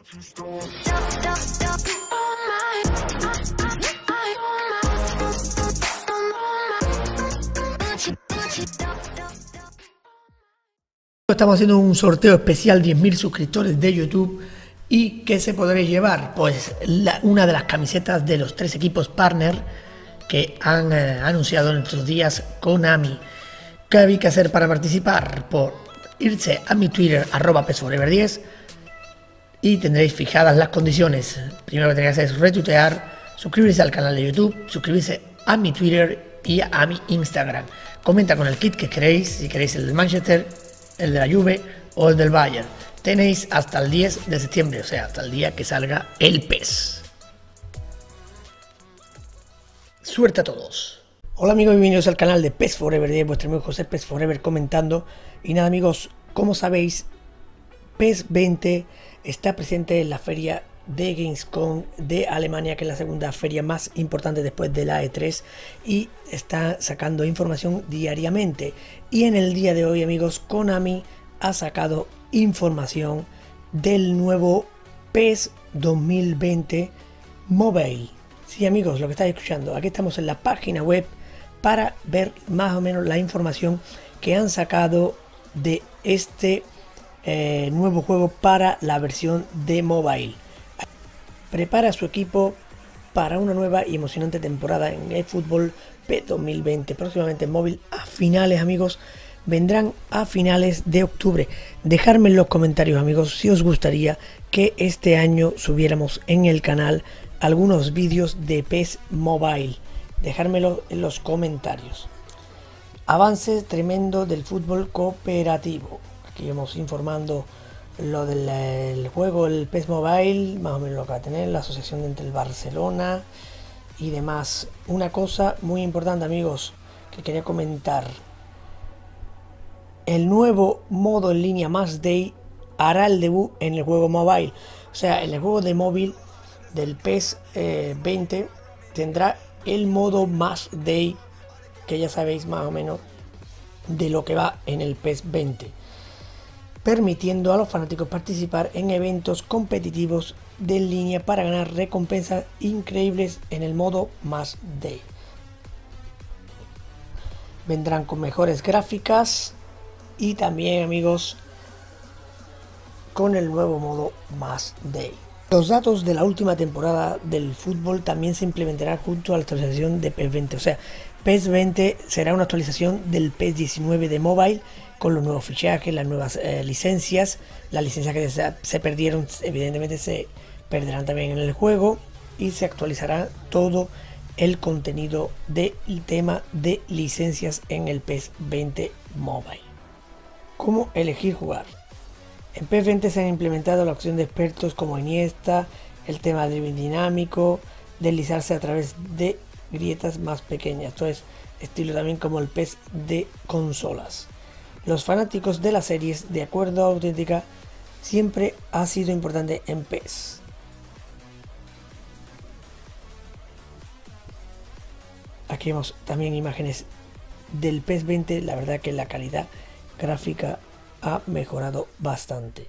Estamos haciendo un sorteo especial, 10.000 suscriptores de YouTube. ¿Y qué se podréis llevar? Pues una de las camisetas de los 3 equipos partner que han anunciado en estos días Konami. ¿Qué habéis que hacer para participar? Por irse a mi Twitter, @PESForever10, y tendréis fijadas las condiciones. Primero que tenéis que hacer es retuitear, suscribirse al canal de YouTube, suscribirse a mi Twitter y a mi Instagram. Comenta con el kit que queréis, si queréis el del Manchester, el de la Juve o el del Bayern. Tenéis hasta el 10 de septiembre, o sea, hasta el día que salga el PES. Suerte a todos. Hola amigos, bienvenidos al canal de PES Forever 10, vuestro amigo José PES Forever comentando. Y nada amigos, como sabéis, PES 20 está presente en la feria de Gamescom de Alemania, que es la segunda feria más importante después de la E3, y está sacando información diariamente. Y en el día de hoy amigos, Konami ha sacado información del nuevo PES 2020 Mobile. Sí amigos, lo que estáis escuchando, aquí estamos en la página web para ver más o menos la información que han sacado de este nuevo juego para la versión de mobile. Prepara a su equipo para una nueva y emocionante temporada en eFootball PES 2020, próximamente en móvil a finales amigos. Vendrán a finales de octubre. Dejadme en los comentarios amigos si os gustaría que este año subiéramos en el canal algunos vídeos de PES Mobile. Dejármelo en los comentarios. Avance tremendo del fútbol cooperativo. Aquí vamos informando lo del juego, el PES Mobile, más o menos lo que va a tener, la asociación entre el Barcelona y demás. Una cosa muy importante amigos que quería comentar: el nuevo modo en línea Match Day hará el debut en el juego mobile. O sea, en el juego de móvil del PES 20 tendrá el modo Match Day, que ya sabéis más o menos de lo que va en el PES 20, permitiendo a los fanáticos participar en eventos competitivos de en línea para ganar recompensas increíbles en el modo Match Day. Vendrán con mejores gráficas y también amigos con el nuevo modo Match Day. Los datos de la última temporada del fútbol también se implementarán junto a la actualización de PES 20. O sea, PES 20 será una actualización del PES 19 de mobile, con los nuevos fichajes, las nuevas licencias. Las licencias que se perdieron evidentemente se perderán también en el juego, y se actualizará todo el contenido del tema de licencias en el PES 20 mobile. ¿Cómo elegir jugar? En PES 20 se han implementado la opción de expertos como Iniesta, el tema de dribbling dinámico, deslizarse a través de grietas más pequeñas. Esto es estilo también como el PES de consolas. Los fanáticos de las series, de acuerdo a Auténtica, siempre ha sido importante en PES. Aquí vemos también imágenes del PES 20. La verdad que la calidad gráfica ha mejorado bastante.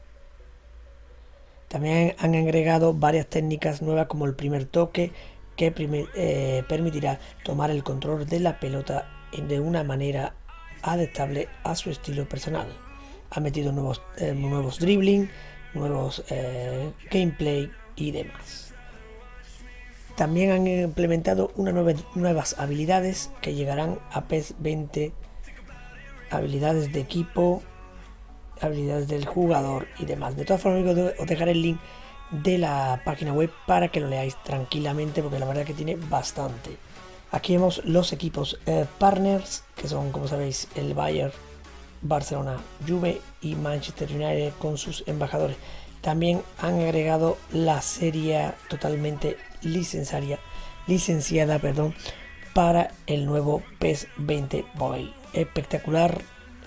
También han agregado varias técnicas nuevas, como el primer toque, que permitirá tomar el control de la pelota de una manera adaptable a su estilo personal. Ha metido nuevos dribbling, nuevos gameplay y demás. También han implementado nuevas habilidades que llegarán a PES 20, habilidades de equipo, habilidades del jugador y demás. De todas formas amigos, os dejaré el link de la página web para que lo leáis tranquilamente, porque la verdad que tiene bastante. Aquí vemos los equipos partners, que son, como sabéis, el Bayern, Barcelona, Juve y Manchester United con sus embajadores. También han agregado la serie totalmente licenciada para el nuevo PES 20 Mobile. Espectacular.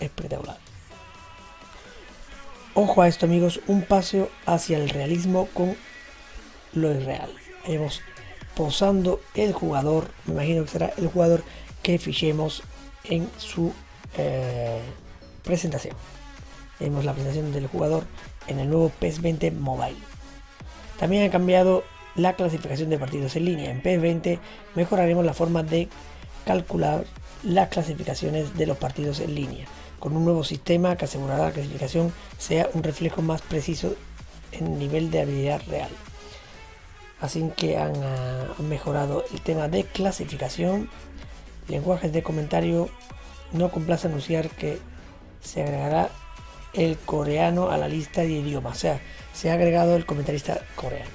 Ojo a esto amigos, un paso hacia el realismo con lo irreal. Vemos posando el jugador, me imagino que será el jugador que fichemos en su presentación. Vemos la presentación del jugador en el nuevo PES 20 Mobile. También ha cambiado la clasificación de partidos en línea. En PES 20 mejoraremos la forma de calcular las clasificaciones de los partidos en línea, con un nuevo sistema que asegurará la clasificación sea un reflejo más preciso en nivel de habilidad real. Así que han mejorado el tema de clasificación. Lenguajes de comentario: no complace anunciar que se agregará el coreano a la lista de idiomas, o sea, se ha agregado el comentarista coreano.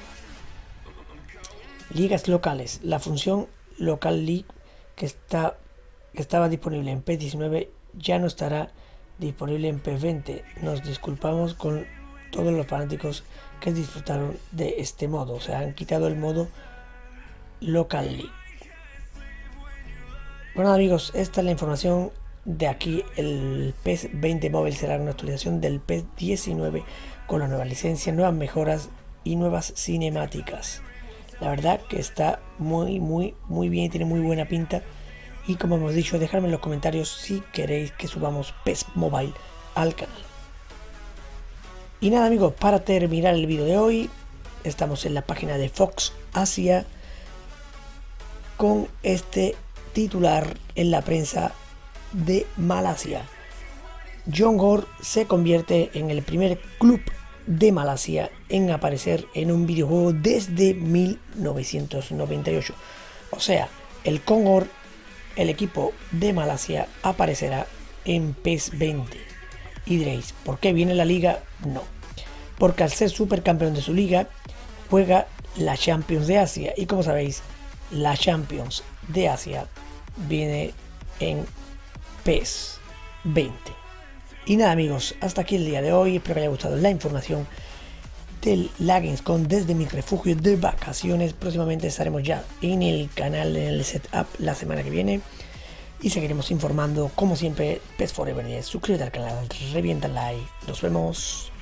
Ligas locales: la función Local League que estaba disponible en PES 19 ya no estará disponible en PES 20. Nos disculpamos con todos los fanáticos que disfrutaron de este modo, o sea, han quitado el modo Local League. Bueno amigos, esta es la información de aquí. El PES 20 Mobile será una actualización del PES 19 con la nueva licencia, nuevas mejoras y nuevas cinemáticas. La verdad que está muy bien, tiene muy buena pinta. Y como hemos dicho, dejadme en los comentarios si queréis que subamos PES Mobile al canal. Y nada amigos, para terminar el vídeo de hoy, estamos en la página de Fox Asia con este titular en la prensa de Malasia. Johor se convierte en el primer club de Malasia en aparecer en un videojuego desde 1998. O sea, el Johor, el equipo de Malasia, aparecerá en PES 20. Y diréis, ¿por qué viene la liga? No, porque al ser supercampeón de su liga, juega la Champions de Asia. Y como sabéis, la Champions de Asia viene en PES 20. Y nada amigos, hasta aquí el día de hoy. Espero que haya gustado la información del la Gamescom desde mi refugio de vacaciones. Próximamente estaremos ya en el canal, en el setup la semana que viene. Y seguiremos informando como siempre. PES Forever 10. Suscríbete al canal, revienta el like. Nos vemos.